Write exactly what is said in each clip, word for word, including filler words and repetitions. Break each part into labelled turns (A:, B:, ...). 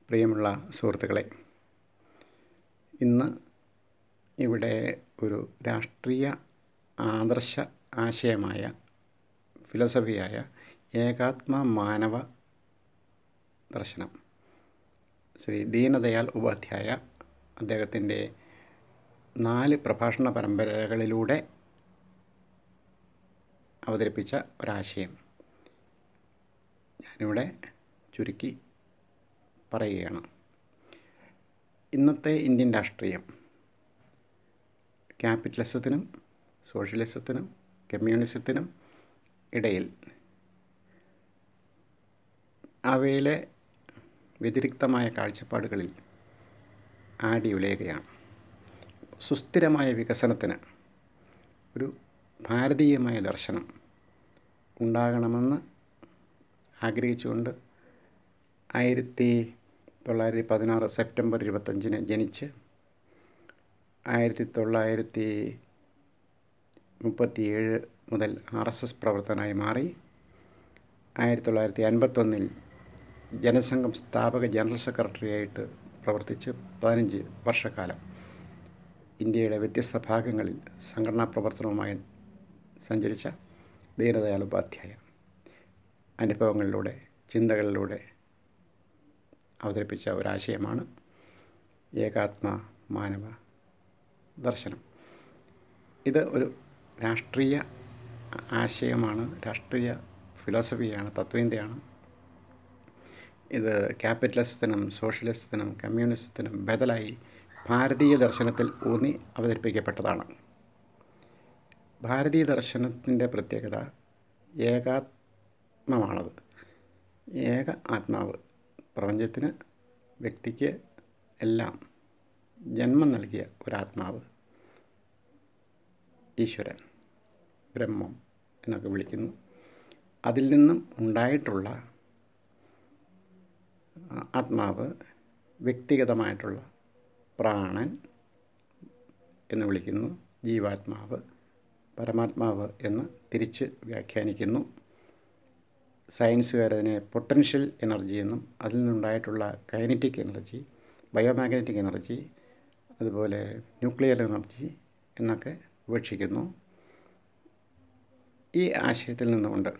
A: പ്രിയമുള്ള സുഹൃത്തുക്കളെ, ഇന്ന് ഇവിടെ ഒരു രാഷ്ട്രീയ ആദർശ ആശയമായ ഫിലോസഫിയായ ഏകാത്മ മാനവ ദർശനം ശ്രീ ദീനദയാൽ ഉപാധ്യായ അദ്ദേഹത്തിൻ്റെ നാല് പ്രഭാഷണ പരമ്പരകളിലൂടെ അവതരിപ്പിച്ച ഒരാശയം ഞാനിവിടെ ചുരുക്കി പറയുകയാണ്. ഇന്നത്തെ ഇന്ത്യൻ രാഷ്ട്രീയം ക്യാപിറ്റലിസത്തിനും സോഷ്യലിസത്തിനും കമ്മ്യൂണിസത്തിനും ഇടയിൽ അവയിലെ വ്യതിരിക്തമായ കാഴ്ചപ്പാടുകളിൽ ആടി ഉലയുകയാണ്. സുസ്ഥിരമായ വികസനത്തിന് ഒരു ഭാരതീയമായ ദർശനം ഉണ്ടാകണമെന്ന് ആഗ്രഹിച്ചുകൊണ്ട് ആയിരത്തി തൊള്ളായിരത്തി പതിനാറ് സെപ്റ്റംബർ ഇരുപത്തഞ്ചിന് ജനിച്ച് ആയിരത്തി തൊള്ളായിരത്തി മുപ്പത്തിയേഴ് മുതൽ ആർ എസ് എസ് പ്രവർത്തകനായി മാറി ആയിരത്തി തൊള്ളായിരത്തി അൻപത്തൊന്നിൽ ജനസംഘം സ്ഥാപക ജനറൽ സെക്രട്ടറിയായിട്ട് പ്രവർത്തിച്ച് പതിനഞ്ച് വർഷക്കാലം ഇന്ത്യയുടെ വ്യത്യസ്ത ഭാഗങ്ങളിൽ സംഘടനാ പ്രവർത്തനവുമായി സഞ്ചരിച്ച ദീനദയാൽ ഉപാധ്യായ അനുഭവങ്ങളിലൂടെ ചിന്തകളിലൂടെ അവതരിപ്പിച്ച ഒരാശയമാണ് ഏകാത്മ മാനവ ദർശനം. ഇത് ഒരു രാഷ്ട്രീയ ആശയമാണ്, രാഷ്ട്രീയ ഫിലോസഫിയാണ്, തത്വചിന്തയാണ്. ഇത് ക്യാപിറ്റലിസത്തിനും സോഷ്യലിസത്തിനും കമ്മ്യൂണിസത്തിനും ബദലായി ഭാരതീയ ദർശനത്തിൽ ഊന്നി അവതരിപ്പിക്കപ്പെട്ടതാണ്. ഭാരതീയ ദർശനത്തിൻ്റെ പ്രത്യേകത ഏകാത്മമാണത്. ഏക ആത്മാവ്, പ്രപഞ്ചത്തിന് വ്യക്തിക്ക് എല്ലാം ജന്മം നൽകിയ ഒരാത്മാവ്, ഈശ്വരൻ, ബ്രഹ്മം എന്നൊക്കെ വിളിക്കുന്നു. അതിൽ നിന്നും ഉണ്ടായിട്ടുള്ള ആത്മാവ് വ്യക്തിഗതമായിട്ടുള്ള പ്രാണൻ എന്ന് വിളിക്കുന്നു. ജീവാത്മാവ്, പരമാത്മാവ് എന്ന് തിരിച്ച് വ്യാഖ്യാനിക്കുന്നു. സയൻസുകാരതിനെ പൊട്ടൻഷ്യൽ എനർജി എന്നും അതിൽ നിന്നുണ്ടായിട്ടുള്ള കൈനറ്റിക് എനർജി, ബയോമാഗ്നറ്റിക് എനർജി, അതുപോലെ ന്യൂക്ലിയർ എനർജി എന്നൊക്കെ വിവക്ഷിക്കുന്നു. ഈ ആശയത്തിൽ നിന്നുകൊണ്ട്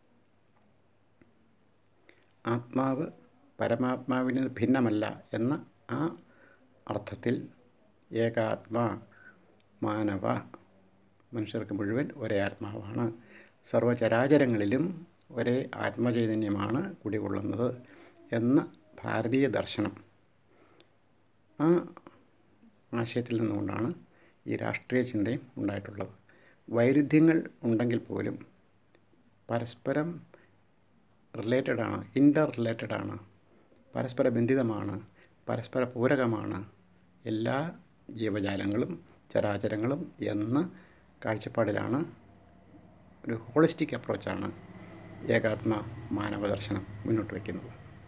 A: ആത്മാവ് പരമാത്മാവിന് ഭിന്നമല്ല എന്ന ആ അർത്ഥത്തിൽ ഏകാത്മാ മാനവ, മനുഷ്യർക്ക് മുഴുവൻ ഒരേ ആത്മാവാണ്, സർവചരാചരങ്ങളിലും ഒരേ ആത്മചൈതന്യമാണ് കുടികൊള്ളുന്നത് എന്ന ഭാരതീയ ദർശനം, ആ ആശയത്തിൽ നിന്നുകൊണ്ടാണ് ഈ രാഷ്ട്രീയ ചിന്തയും ഉണ്ടായിട്ടുള്ളത്. വൈരുദ്ധ്യങ്ങൾ ഉണ്ടെങ്കിൽ പോലും പരസ്പരം റിലേറ്റഡാണ്, ഇൻ്റർ റിലേറ്റഡാണ്, പരസ്പര ബന്ധിതമാണ്, പരസ്പര പൂരകമാണ് എല്ലാ ജീവജാലങ്ങളും ചരാചരങ്ങളും എന്ന കാഴ്ചപ്പാടിലാണ്, ഒരു ഹോളിസ്റ്റിക് അപ്രോച്ചാണ് ഏകാത്മ മാനവ ദർശനം മുന്നോട്ട് വയ്ക്കുന്നത്.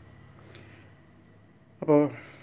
A: അപ്പോൾ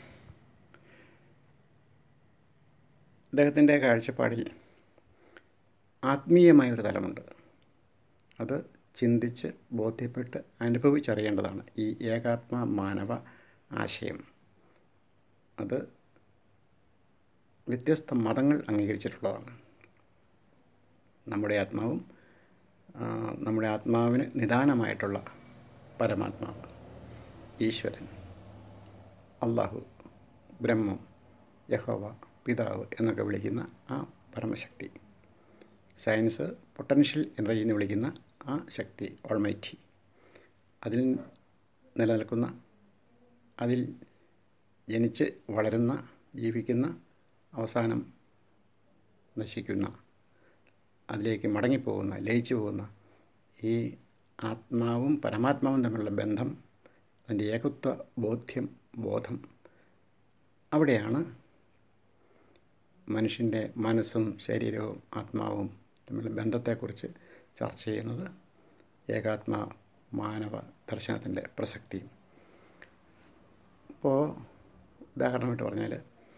A: അദ്ദേഹത്തിൻ്റെ കാഴ്ചപ്പാടിൽ ആത്മീയമായൊരു തലമുണ്ട്. അത് ചിന്തിച്ച് ബോധ്യപ്പെട്ട് അനുഭവിച്ചറിയേണ്ടതാണ് ഈ ഏകാത്മ മാനവ ആശയം. അത് വ്യത്യസ്ത മതങ്ങൾ അംഗീകരിച്ചിട്ടുള്ളതാണ്. നമ്മുടെ ആത്മാവും നമ്മുടെ ആത്മാവിന് നിദാനമായിട്ടുള്ള പരമാത്മാവ്, ഈശ്വരൻ, അള്ളാഹു, ബ്രഹ്മം, യഹോവ, പിതാവ് എന്നൊക്കെ വിളിക്കുന്ന ആ പരമശക്തി, സയൻസ് പൊട്ടൻഷ്യൽ എനർജി എന്ന് വിളിക്കുന്ന ആ ശക്തി, ഓൾമൈറ്റി, അതിൽ നിലനിൽക്കുന്ന, അതിൽ ജനിച്ച് വളരുന്ന, ജീവിക്കുന്ന, അവസാനം നശിക്കുന്ന, അതിലേക്ക് മടങ്ങിപ്പോകുന്ന, ലയിച്ചു പോകുന്ന ഈ ആത്മാവും പരമാത്മാവും തമ്മിലുള്ള ബന്ധം, അതിൻ്റെ ഏകത്വ ബോധ്യം, ബോധം, അവിടെയാണ് മനുഷ്യൻ്റെ മനസ്സും ശരീരവും ആത്മാവും തമ്മിലുള്ള ബന്ധത്തെക്കുറിച്ച് ചർച്ച ചെയ്യുന്നത് ഏകാത്മ മാനവ ദർശനത്തിൻ്റെ പ്രസക്തിയും. ഇപ്പോൾ ഉദാഹരണമായിട്ട് പറഞ്ഞാൽ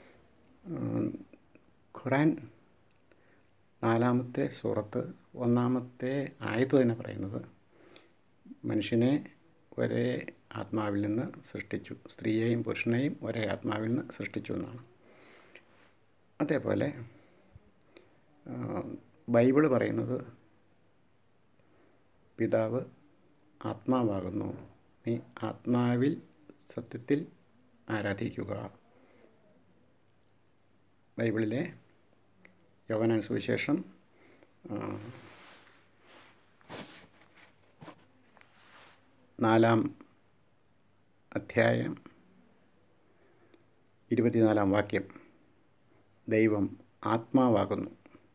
A: ഖുർആൻ നാലാമത്തെ സൂറത്ത് ഒന്നാമത്തെ ആയത്ത് തന്നെ പറയുന്നത് മനുഷ്യനെ ഒരേ ആത്മാവിൽ നിന്ന് സൃഷ്ടിച്ചു. സ്ത്രീയെയും പുരുഷനെയും ഒരേ ആത്മാവിൽ നിന്ന് സൃഷ്ടിച്ചു എന്നാണ്. അതേപോലെ ബൈബിള് പറയുന്നത് പിതാവ് ആത്മാവാകുന്നു, നീ ആത്മാവിൽ സത്യത്തിൽ ആരാധിക്കുക. ബൈബിളിലെ യോഹന്നാൻ സുവിശേഷം നാലാം അധ്യായം ഇരുപത്തിനാലാം വാക്യം, ദൈവം ആത്മാവാകുന്നു.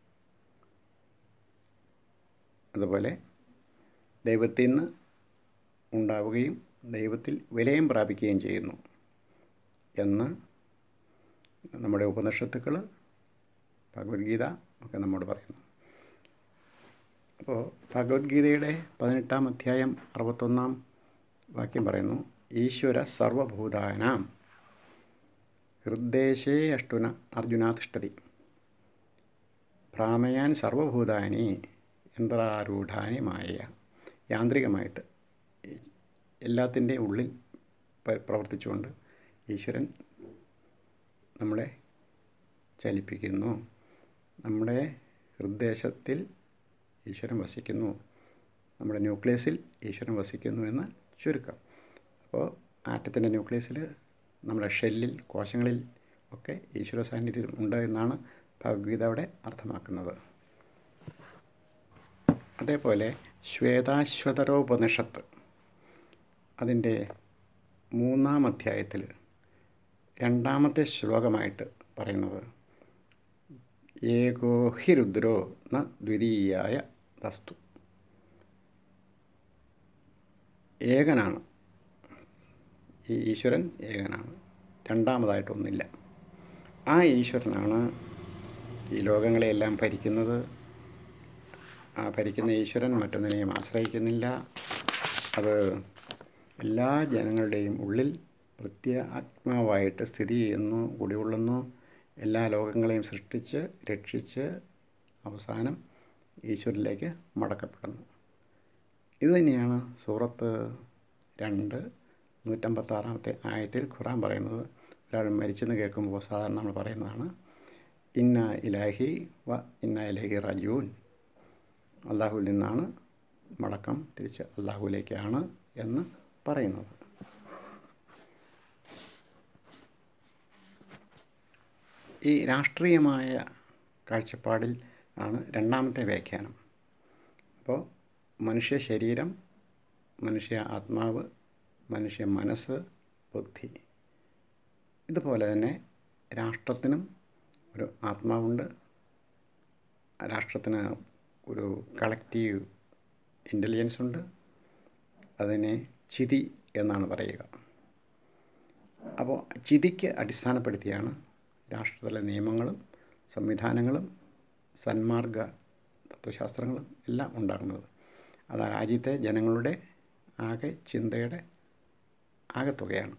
A: അതുപോലെ ദൈവത്തിൽ നിന്ന് ഉണ്ടാവുകയും ദൈവത്തിൽ വിലയം പ്രാപിക്കുകയും ചെയ്യുന്നു എന്ന് നമ്മുടെ ഉപനിഷത്തുക്കൾ, ഭഗവത്ഗീത ഒക്കെ നമ്മോട് പറയുന്നു. അപ്പോൾ ഭഗവത്ഗീതയുടെ പതിനെട്ടാം അധ്യായം അറുപത്തൊന്നാം വാക്യം പറയുന്നു, ഈശ്വര സർവഭൂതാനാം ഹൃദ്ദേശേ അഷ്ടുന അർജുന തിഷ്ഠതി ഭ്രാമയാൻ സർവഭൂതാനി യന്ത്രാരൂഢാനി മായ. യാന്ത്രികമായിട്ട് എല്ലാത്തിൻ്റെ ഉള്ളിൽ പ്രവർത്തിച്ചുകൊണ്ട് ഈശ്വരൻ നമ്മളെ ചലിപ്പിക്കുന്നു. നമ്മുടെ ഹൃദ്ദേശത്തിൽ ഈശ്വരൻ വസിക്കുന്നു, നമ്മുടെ ന്യൂക്ലിയസിൽ ഈശ്വരൻ വസിക്കുന്നു എന്ന് ചുരുക്കം. അപ്പോൾ ആറ്റത്തിൻ്റെ ന്യൂക്ലിയസിൽ, നമ്മുടെ ഷെല്ലിൽ, കോശങ്ങളിൽ ഒക്കെ ഈശ്വര സാന്നിധ്യം ഉണ്ട് എന്നാണ് ഭഗവത്ഗീത അവിടെ അർത്ഥമാക്കുന്നത്. അതേപോലെ ശ്വേതാശ്വതരോപനിഷത്ത് അതിൻ്റെ മൂന്നാം അധ്യായത്തിൽ രണ്ടാമത്തെ ശ്ലോകമായിട്ട് പറയുന്നത്, ഏകോ ഹി രുദ്രോ ന ദ്വിതീയായ തസ്തു. ഏകനാണ് ഈ ഈശ്വരൻ, ഏകനാണ്, രണ്ടാമതായിട്ടൊന്നില്ല. ആ ഈശ്വരനാണ് ഈ ലോകങ്ങളെയെല്ലാം ഭരിക്കുന്നത്. ആ ഭരിക്കുന്ന ഈശ്വരൻ മറ്റൊന്നിനെയും ആശ്രയിക്കുന്നില്ല. അത് എല്ലാ ജനങ്ങളുടെയും ഉള്ളിൽ പ്രത്യാത്മാവായിട്ട് സ്ഥിതി ചെയ്യുന്നു, കുടികൊള്ളുന്നു. എല്ലാ ലോകങ്ങളെയും സൃഷ്ടിച്ച് രക്ഷിച്ച് അവസാനം ഈശ്വരനിലേക്ക് മടക്കപ്പെടുന്നു. ഇതുതന്നെയാണ് സൂറത്ത് രണ്ട് നൂറ്റമ്പത്താറാമത്തെ ആയത്തിൽ ഖുർആൻ പറയുന്നത്. ഒരാൾ മരിച്ചെന്ന് കേൾക്കുമ്പോൾ സാധാരണ നമ്മൾ പറയുന്നതാണ്, ഇന്ന ഇലാഹി വ ഇന്ന ഇലൈഹി റാജിഊൻ. അള്ളാഹുവിൽ നിന്നാണ് മടക്കം, തിരിച്ച് അള്ളാഹുവിലേക്കാണ് എന്ന് പറയുന്നത്. ഈ രാഷ്ട്രീയമായ കാഴ്ചപ്പാടിൽ ആണ് രണ്ടാമത്തെ വ്യാഖ്യാനം. അപ്പോൾ മനുഷ്യ ശരീരം, മനുഷ്യ ആത്മാവ്, മനുഷ്യ മനസ്സ്, ബുദ്ധി, ഇതുപോലെ തന്നെ രാഷ്ട്രത്തിനും ഒരു ആത്മാവുണ്ട്. രാഷ്ട്രത്തിന് ഒരു കളക്റ്റീവ് ഇൻ്റലിജൻസ് ഉണ്ട്. അതിനെ ചിതി എന്നാണ് പറയുക. അപ്പോൾ ചിതിക്ക് അടിസ്ഥാനപ്പെടുത്തിയാണ് രാഷ്ട്രത്തിലെ നിയമങ്ങളും സംവിധാനങ്ങളും സന്മാർഗ തത്വശാസ്ത്രങ്ങളും എല്ലാം ഉണ്ടാകുന്നത്. അത് ആ രാജ്യത്തെ ജനങ്ങളുടെ ആകെ ചിന്തയുടെ ആകെത്തുകയാണ്.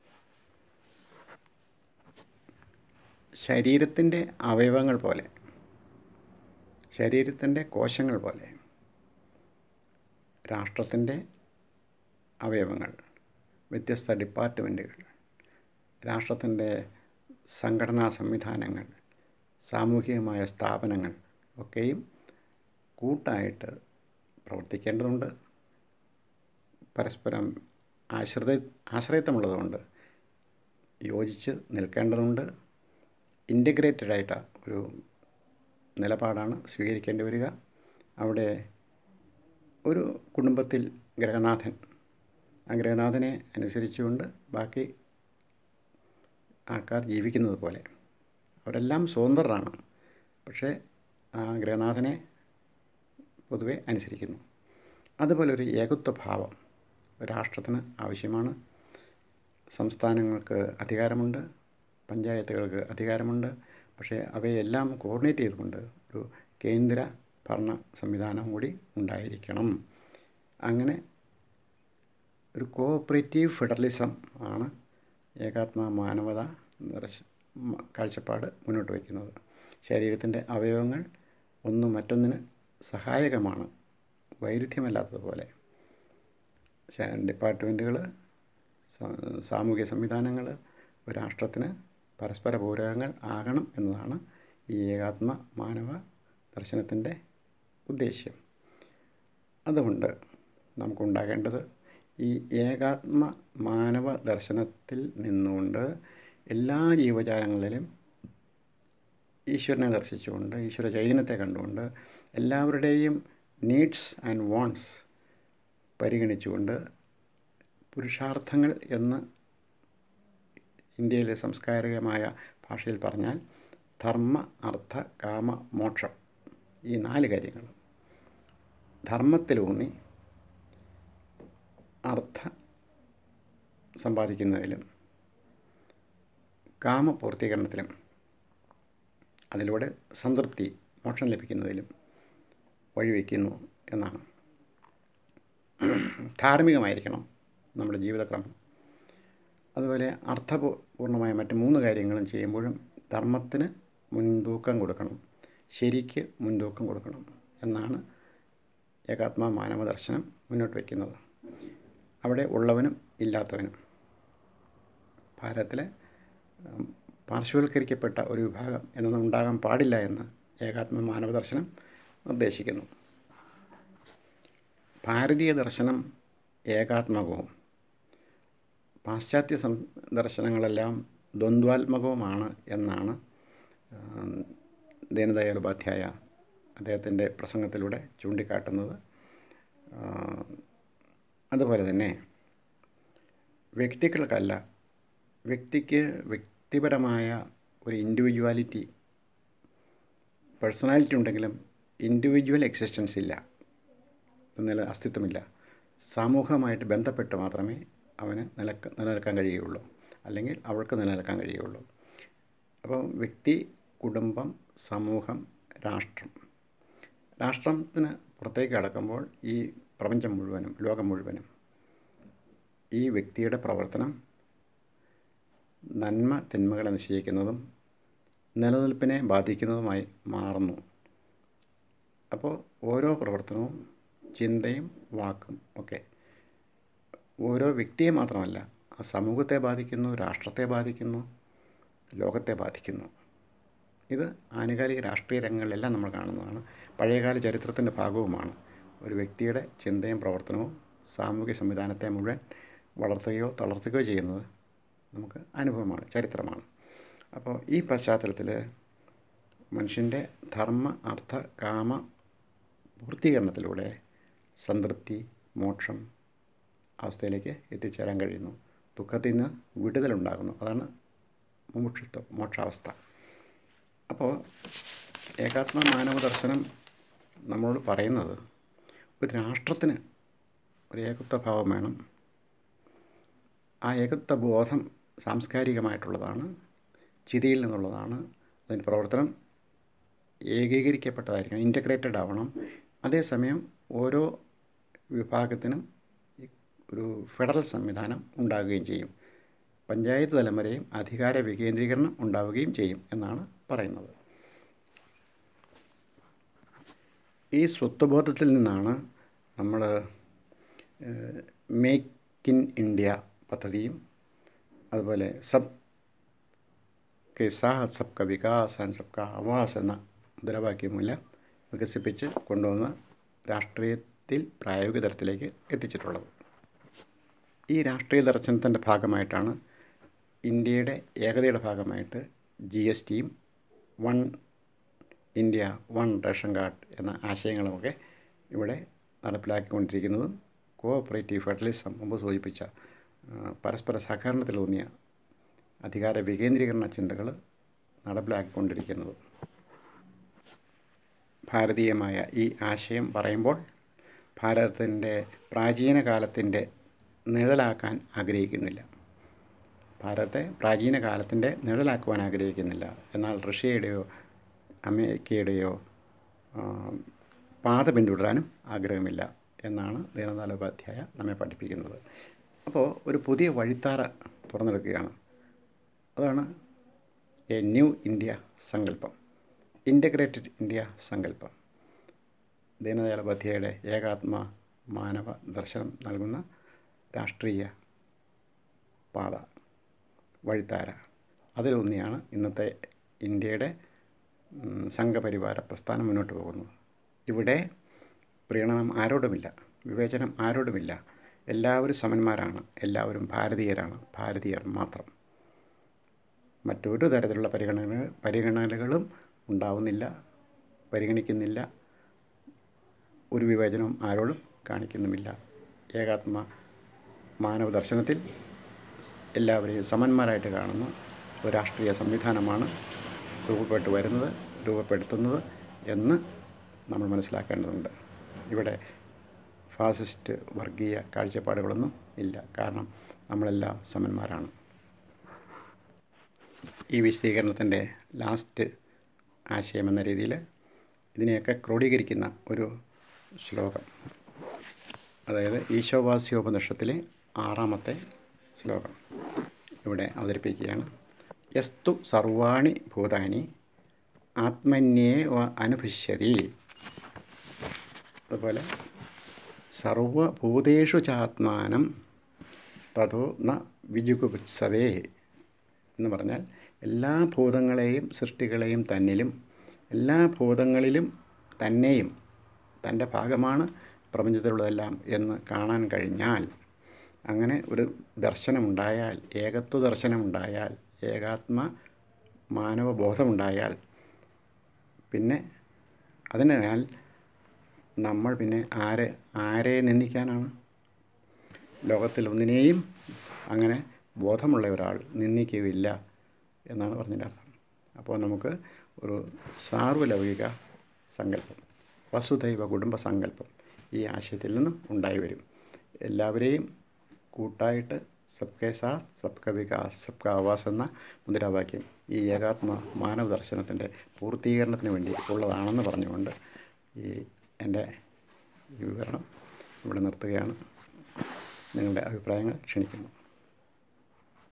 A: ശരീരത്തിൻ്റെ അവയവങ്ങൾ പോലെ, ശരീരത്തിൻ്റെ കോശങ്ങൾ പോലെ രാഷ്ട്രത്തിൻ്റെ അവയവങ്ങൾ, വ്യത്യസ്ത ഡിപ്പാർട്ട്മെൻറ്റുകൾ, രാഷ്ട്രത്തിൻ്റെ സംഘടനാ സംവിധാനങ്ങൾ, സാമൂഹികമായ സ്ഥാപനങ്ങൾ ഒക്കെയും കൂട്ടായിട്ട് പ്രവർത്തിക്കേണ്ടതുണ്ട്. പരസ്പരം ആശ്രിത ആശ്രയത്വമുള്ളതുകൊണ്ട് യോജിച്ച് നിൽക്കേണ്ടതുണ്ട്. ഇൻ്റഗ്രേറ്റഡായിട്ട് ഒരു നിലപാടാണ് സ്വീകരിക്കേണ്ടി വരിക. അവിടെ ഒരു കുടുംബത്തിൽ ഗ്രഹനാഥൻ, ആ ഗ്രഹനാഥനെ അനുസരിച്ചുകൊണ്ട് ബാക്കി ആൾക്കാർ ജീവിക്കുന്നത് പോലെ അവരെല്ലാം സ്വതന്ത്രരാണ്, പക്ഷേ ആ ഗ്രഹനാഥനെ പൊതുവെ അനുസരിക്കുന്നു. അതുപോലെ ഒരു ഏകത്വ ഭാവം രാഷ്ട്രത്തിന് ആവശ്യമാണ്. സംസ്ഥാനങ്ങൾക്ക് അധികാരമുണ്ട്, പഞ്ചായത്തുകൾക്ക് അധികാരമുണ്ട്, പക്ഷേ അവയെല്ലാം കോർഡിനേറ്റ് ചെയ്തുകൊണ്ട് ഒരു കേന്ദ്ര ഭരണ സംവിധാനം കൂടി ഉണ്ടായിരിക്കണം. അങ്ങനെ ഒരു കോഓപ്പറേറ്റീവ് ഫെഡറലിസം ആണ് ഏകാത്മ മാനവത കാഴ്ചപ്പാട് മുന്നോട്ട് വയ്ക്കുന്നത്. ശരീരത്തിൻ്റെ അവയവങ്ങൾ ഒന്ന് മറ്റൊന്നിന് സഹായകമാണ്, വൈരുദ്ധ്യമല്ലാത്തതുപോലെ. ഡിപ്പാർട്ട്മെൻറ്റുകൾ സാമൂഹിക സംവിധാനങ്ങൾ ഒരു രാഷ്ട്രത്തിന് പരസ്പര പൂരകങ്ങൾ ആകണം എന്നതാണ് ഈ ഏകാത്മ മാനവ ദർശനത്തിൻ്റെ ഉദ്ദേശ്യം. അതുകൊണ്ട് നമുക്കുണ്ടാകേണ്ടത് ഈ ഏകാത്മ മാനവ ദർശനത്തിൽ നിന്നുകൊണ്ട് എല്ലാ ജീവജാലങ്ങളിലും ഈശ്വരനെ ദർശിച്ചുകൊണ്ട്, ഈശ്വര ചൈതന്യത്തെ കണ്ടുകൊണ്ട്, എല്ലാവരുടെയും നീഡ്സ് ആൻഡ് വാണ്ട്സ് പരിഗണിച്ചുകൊണ്ട് പുരുഷാർത്ഥങ്ങൾ എന്ന് ഇന്ത്യയിലെ സംസ്കാരികമായ ഭാഷയിൽ പറഞ്ഞാൽ ധർമ്മ, അർത്ഥ, കാമ, മോക്ഷം, ഈ നാല് കാര്യങ്ങൾ ധർമ്മത്തിലൂന്നി അർത്ഥ സമ്പാദിക്കുന്നതിലും കാമപൂർത്തീകരണത്തിലും അതിലൂടെ സംതൃപ്തി, മോക്ഷം ലഭിക്കുന്നതിലും വഴിവെക്കുന്നു എന്നാണ്. ധാർമ്മികമായിരിക്കണം നമ്മുടെ ജീവിതക്രമം. അതുപോലെ അർത്ഥപൂർണമായ മറ്റ് മൂന്ന് കാര്യങ്ങളും ചെയ്യുമ്പോഴും ധർമ്മത്തിന് മുൻതൂക്കം കൊടുക്കണം, ശരിക്ക് മുൻതൂക്കം കൊടുക്കണം എന്നാണ് ഏകാത്മ മാനവ ദർശനം മുന്നോട്ട് വയ്ക്കുന്നത്. അവിടെ ഉള്ളവനും ഇല്ലാത്തവനും, ഭാരതത്തിലെ പാർശ്വവൽക്കരിക്കപ്പെട്ട ഒരു വിഭാഗം എന്നൊന്നും ഉണ്ടാകാൻ പാടില്ല എന്ന് ഏകാത്മ മാനവ ദർശനം നിർദ്ദേശിക്കുന്നു. ഭാരതീയ ദർശനം ഏകാത്മകവും പാശ്ചാത്യ സം ദർശനങ്ങളെല്ലാം ദ്വന്ദ്വാത്മകവുമാണ് എന്നാണ് ദീനദയാൽ ഉപാധ്യായ അദ്ദേഹത്തിൻ്റെ പ്രസംഗത്തിലൂടെ ചൂണ്ടിക്കാട്ടുന്നത്. അതുപോലെ തന്നെ വ്യക്തികൾക്കല്ല, വ്യക്തിക്ക് വ്യക്തിപരമായ ഒരു ഇൻഡിവിജ്വാലിറ്റി, പേഴ്സണാലിറ്റി ഉണ്ടെങ്കിലും ഇൻഡിവിജ്വൽ എക്സിസ്റ്റൻസ് ഇല്ല, എന്നാൽ അസ്തിത്വമില്ല. സമൂഹമായിട്ട് ബന്ധപ്പെട്ട് മാത്രമേ അവന് നിലക്ക നിലനിൽക്കാൻ കഴിയുകയുള്ളൂ, അല്ലെങ്കിൽ അവൾക്ക് നിലനിൽക്കാൻ കഴിയുകയുള്ളൂ. അപ്പോൾ വ്യക്തി, കുടുംബം, സമൂഹം, രാഷ്ട്രം. രാഷ്ട്രത്തിന് പുറത്തേക്ക് കടക്കുമ്പോൾ ഈ പ്രപഞ്ചം മുഴുവനും, ലോകം മുഴുവനും ഈ വ്യക്തിയുടെ പ്രവർത്തനം നന്മ തിന്മകളെ നിശ്ചയിക്കുന്നതും നിലനിൽപ്പിനെ ബാധിക്കുന്നതുമായി മാറുന്നു. അപ്പോൾ ഓരോ പ്രവർത്തനവും ചിന്തയും വാക്കും ഒക്കെ ഓരോ വ്യക്തിയെ മാത്രമല്ല, ആ സമൂഹത്തെ ബാധിക്കുന്നു, രാഷ്ട്രത്തെ ബാധിക്കുന്നു, ലോകത്തെ ബാധിക്കുന്നു. ഇത് ആനുകാലിക രാഷ്ട്രീയ രംഗങ്ങളിലെല്ലാം നമ്മൾ കാണുന്നതാണ്. പഴയകാല ചരിത്രത്തിൻ്റെ ഭാഗവുമാണ്. ഒരു വ്യക്തിയുടെ ചിന്തയും പ്രവർത്തനവും സാമൂഹിക സംവിധാനത്തെ മുഴുവൻ വളർത്തുകയോ തളർത്തുകയോ ചെയ്യുന്നത് നമുക്ക് അനുഭവമാണ്, ചരിത്രമാണ്. അപ്പോൾ ഈ പശ്ചാത്തലത്തിൽ മനുഷ്യൻ്റെ ധർമ്മ, അർത്ഥ, കാമ പൂർത്തീകരണത്തിലൂടെ സംതൃപ്തി, മോക്ഷം അവസ്ഥയിലേക്ക് എത്തിച്ചേരാൻ കഴിയുന്നു. ദുഃഖത്തിൽ നിന്ന് വിടുതലുണ്ടാകുന്നു. അതാണ് മുമുക്ഷുത്വം, മോക്ഷാവസ്ഥ. അപ്പോൾ ഏകാത്മ മാനവ ദർശനം നമ്മളോട് പറയുന്നത് ഒരു രാഷ്ട്രത്തിന് ഒരു ഏകത്വഭാവം വേണം. ആ ഏകത്വ ബോധം സാംസ്കാരികമായിട്ടുള്ളതാണ്, ചിതയിൽ നിന്നുള്ളതാണ്. അതിൻ്റെ പ്രവർത്തനം ഏകീകരിക്കപ്പെട്ടതായിരിക്കണം, ഇൻ്റഗ്രേറ്റഡ് ആവണം. അതേസമയം ഓരോ വിഭാഗത്തിനും ഒരു ഫെഡറൽ സംവിധാനം ഉണ്ടാകുകയും ചെയ്യും. പഞ്ചായത്ത് തലം വരെയും അധികാര വികേന്ദ്രീകരണം ഉണ്ടാവുകയും ചെയ്യും എന്നാണ് പറയുന്നത്. ഈ സ്വത്വബോധത്തിൽ നിന്നാണ് നമ്മൾ മേക്ക് ഇൻ ഇന്ത്യ പദ്ധതിയും അതുപോലെ സബ് കെ സാഹ് സബ് ക വികാസ് ആൻഡ് സബ് ക ആവാസ് എന്ന മുദ്രാവാക്യമെല്ലാം വികസിപ്പിച്ച് കൊണ്ടുവന്ന് രാഷ്ട്രീയത്തിൽ പ്രായോഗിക തലത്തിലേക്ക് എത്തിച്ചിട്ടുള്ളത്. ഈ രാഷ്ട്രീയ ദർശനത്തിൻ്റെ ഭാഗമായിട്ടാണ് ഇന്ത്യയുടെ ഏകതയുടെ ഭാഗമായിട്ട് ജി എസ് ടിയും one India one ration card എന്ന ആശയങ്ങളുമൊക്കെ ഇവിടെ നടപ്പിലാക്കിക്കൊണ്ടിരിക്കുന്നതും കോഓപ്പറേറ്റീവ് ഫെഡറലിസം മുമ്പ് സൂചിപ്പിച്ച പരസ്പര സഹകരണത്തിലൂന്നിയ അധികാര വികേന്ദ്രീകരണ ചിന്തകൾ നടപ്പിലാക്കിക്കൊണ്ടിരിക്കുന്നത്. ഭാരതീയമായ ഈ ആശയം പറയുമ്പോൾ ഭാരതത്തിൻ്റെ പ്രാചീന കാലത്തിൻ്റെ നിഴലാക്കാൻ ആഗ്രഹിക്കുന്നില്ല. ഭാരതത്തെ പ്രാചീന കാലത്തിൻ്റെ നിഴലാക്കുവാൻ ആഗ്രഹിക്കുന്നില്ല. എന്നാൽ റഷ്യയുടെയോ അമേരിക്കയുടെയോ പാത പിന്തുടരാനും ആഗ്രഹമില്ല എന്നാണ് ദീനദയാൽ ഉപാധ്യായ നമ്മെ പഠിപ്പിക്കുന്നത്. അപ്പോൾ ഒരു പുതിയ വഴിത്താര തുറന്നെടുക്കുകയാണ്. അതാണ് എ ന്യൂ ഇന്ത്യ സങ്കല്പം, ഇൻ്റഗ്രേറ്റഡ് ഇന്ത്യ സങ്കല്പം. ദീനദയാൽ ഉപാധ്യായയുടെ ഏകാത്മ മാനവ ദർശനം നൽകുന്ന രാഷ്ട്രീയ പാത, വഴിത്താര. അതിലൊന്നിയാണ് ഇന്നത്തെ ഇന്ത്യയുടെ സംഘപരിവാര പ്രസ്ഥാനം മുന്നോട്ട് പോകുന്നത്. ഇവിടെ പ്രീണനം ആരോടുമില്ല, വിവേചനം ആരോടുമില്ല. എല്ലാവരും സമന്മാരാണ്, എല്ലാവരും ഭാരതീയരാണ്, ഭാരതീയർ മാത്രം. മറ്റൊരു തരത്തിലുള്ള പരിഗണന പരിഗണനകളും ഉണ്ടാവുന്നില്ല, പരിഗണിക്കുന്നില്ല. ഒരു വിവേചനവും ആരോടും കാണിക്കുന്നുമില്ല. ഏകാത്മ മാനവ ദർശനത്തിൽ എല്ലാവരെയും സമന്മാരായിട്ട് കാണുന്ന ഒരു രാഷ്ട്രീയ സംവിധാനമാണ് രൂപപ്പെട്ടു വരുന്നത്, രൂപപ്പെടുത്തുന്നത് എന്ന് നമ്മൾ മനസ്സിലാക്കേണ്ടതുണ്ട്. ഇവിടെ ഫാസിസ്റ്റ് വർഗീയ കാഴ്ചപ്പാടുകളൊന്നും ഇല്ല. കാരണം നമ്മളെല്ലാം സമന്മാരാണ്. ഈ വിശദീകരണത്തിൻ്റെ ലാസ്റ്റ് ആശയം എന്ന രീതിയിൽ ഇതിനെയൊക്കെ ക്രോഡീകരിക്കുന്ന ഒരു ശ്ലോകം, അതായത് ഈശോവാസ്യോപനിഷത്തിലെ ആറാമത്തെ ശ്ലോകം ഇവിടെ അവതരിപ്പിക്കുകയാണ്. യസ്തു സർവാണി ഭൂതാനി ആത്മന്യേവ അനുപശ്യതി. അതുപോലെ സർവഭൂതേഷു ചാത്മാനം തതോ ന വിജുഗുപ്സതേ എന്ന് പറഞ്ഞാൽ എല്ലാ ഭൂതങ്ങളെയും സൃഷ്ടികളെയും തന്നിലും എല്ലാ ഭൂതങ്ങളിലും തന്നെയും തൻ്റെ ഭാഗമാണ് പ്രപഞ്ചത്തിലുള്ളതെല്ലാം എന്ന് കാണാൻ കഴിഞ്ഞാൽ, അങ്ങനെ ഒരു ദർശനമുണ്ടായാൽ, ഏകത്വ ദർശനമുണ്ടായാൽ, ഏകാത്മ മാനവബോധമുണ്ടായാൽ, പിന്നെ അതിനാൽ നമ്മൾ പിന്നെ ആരെ ആരെ നിന്ദിക്കാനാണ്? ലോകത്തിൽ ഒന്നിനെയും അങ്ങനെ ബോധമുള്ള ഒരാൾ നിന്ദിക്കുകയില്ല എന്നാണ് പറഞ്ഞതിൻ്റെ അർത്ഥം. അപ്പോൾ നമുക്ക് ഒരു സാർവലൗകിക സങ്കല്പം, വസുദൈവ കുടുംബ സങ്കല്പം ഈ ആശയത്തിൽ നിന്നും ഉണ്ടായി വരും. എല്ലാവരെയും കൂട്ടായിട്ട് സബ്കെ സാത്ത് സബ്ക വികാസ് സബ്ക ആവാസ് എന്ന മുദ്രാവാക്യം ഈ ഏകാത്മ മാനവ ദർശനത്തിൻ്റെ പൂർത്തീകരണത്തിന് വേണ്ടി ഉള്ളതാണെന്ന് പറഞ്ഞുകൊണ്ട് ഈ എൻ്റെ ഈ വിവരണം ഇവിടെ നിർത്തുകയാണ്. നിങ്ങളുടെ അഭിപ്രായങ്ങൾ ക്ഷണിക്കുന്നു.